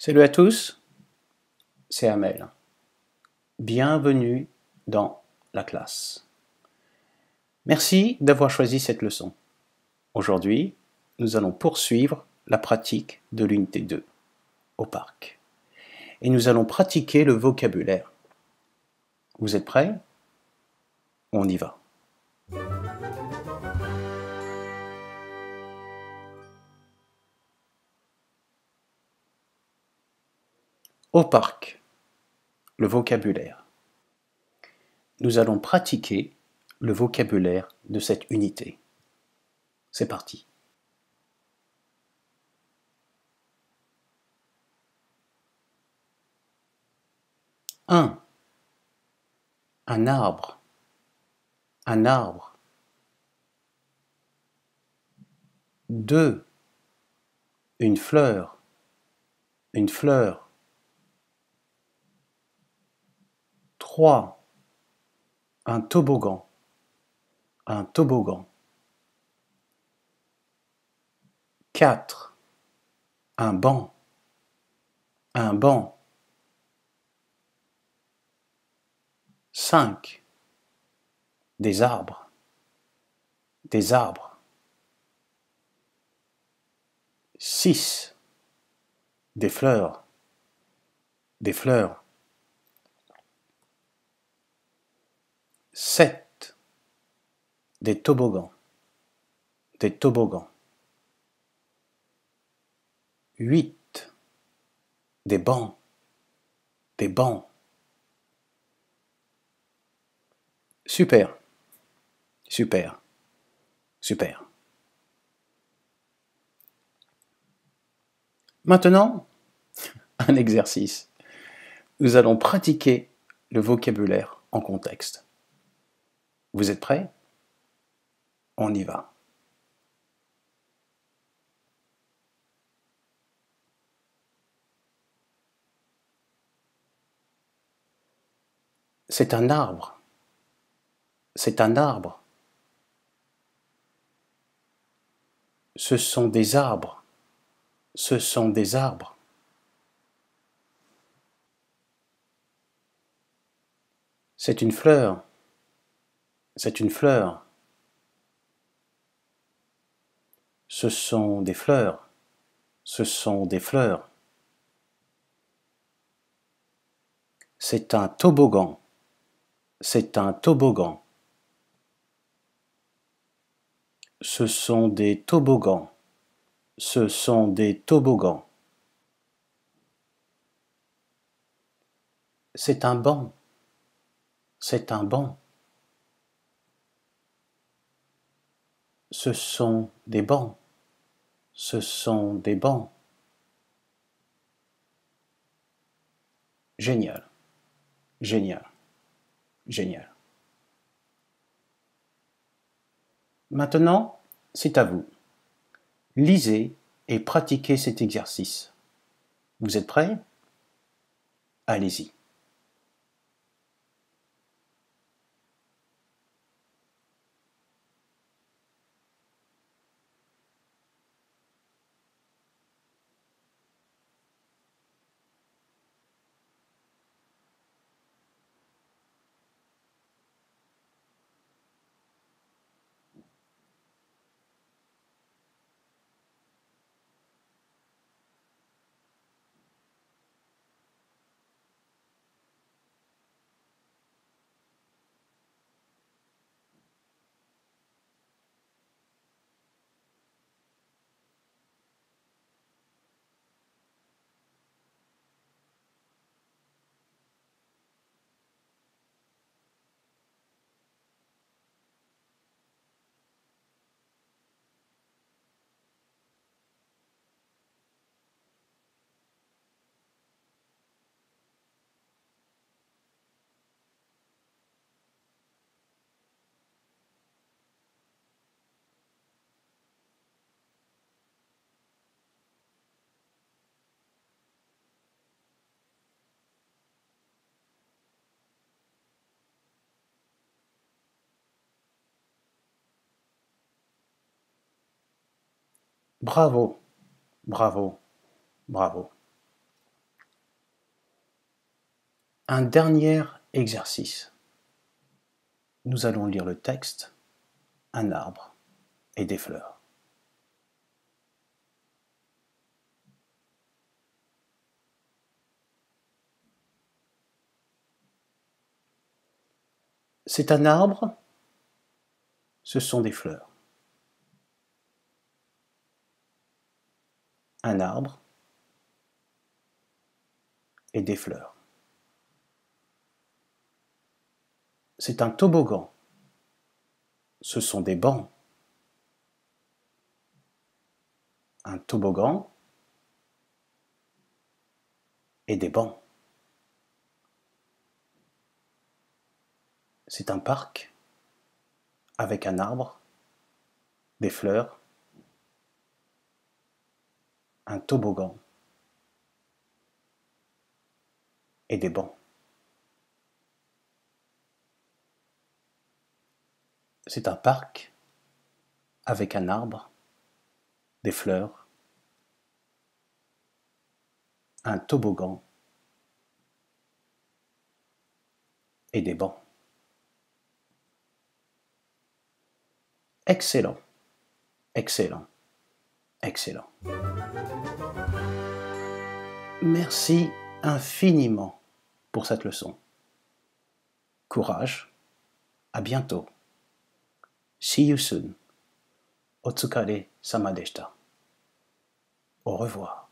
Salut à tous, c'est Amel. Bienvenue dans la classe. Merci d'avoir choisi cette leçon. Aujourd'hui, nous allons poursuivre la pratique de l'unité 2 au parc. Et nous allons pratiquer le vocabulaire. Vous êtes prêts? On y va. Au parc, le vocabulaire. Nous allons pratiquer le vocabulaire de cette unité. C'est parti. Un arbre. Un arbre. 2. Une fleur. Une fleur. 3. Un toboggan. Un toboggan. 4. Un banc. Un banc. 5. Des arbres. Des arbres. 6. Des fleurs. Des fleurs. 7. Des toboggans. Des toboggans. 8. Des bancs. Des bancs. Super. Super. Super. Maintenant, un exercice. Nous allons pratiquer le vocabulaire en contexte. Vous êtes prêts? On y va. C'est un arbre. C'est un arbre. Ce sont des arbres. Ce sont des arbres. C'est une fleur. C'est une fleur. Ce sont des fleurs. Ce sont des fleurs. C'est un toboggan. C'est un toboggan. Ce sont des toboggans. Ce sont des toboggans. C'est un banc. C'est un banc. Ce sont des bancs. Ce sont des bancs. Génial. Génial. Génial. Maintenant, c'est à vous. Lisez et pratiquez cet exercice. Vous êtes prêts? Allez-y. Bravo, bravo, bravo. Un dernier exercice. Nous allons lire le texte, un arbre et des fleurs. C'est un arbre, ce sont des fleurs. Un arbre et des fleurs. C'est un toboggan, ce sont des bancs. Un toboggan et des bancs. C'est un parc avec un arbre, des fleurs, un toboggan et des bancs. C'est un parc avec un arbre, des fleurs, un toboggan et des bancs. Excellent, excellent, excellent. Merci infiniment pour cette leçon. Courage, à bientôt. See you soon. Otsukare sama deshita. Au revoir.